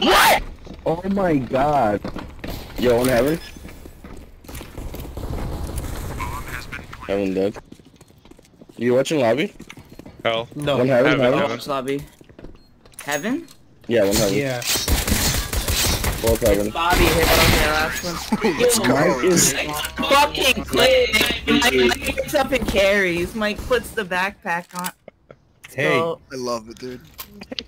What? Oh my god. Yo, on heaven. Heaven dead. You watching lobby? Hell. No. One heaven, Heaven, heaven. Which lobby? Heaven? Yeah, one heaven. Yeah. Both heaven. Bobby hit on their last one. Mike is Fucking quick. Mike gets up and carries. Mike puts the backpack on. Hey. So, I love it, dude.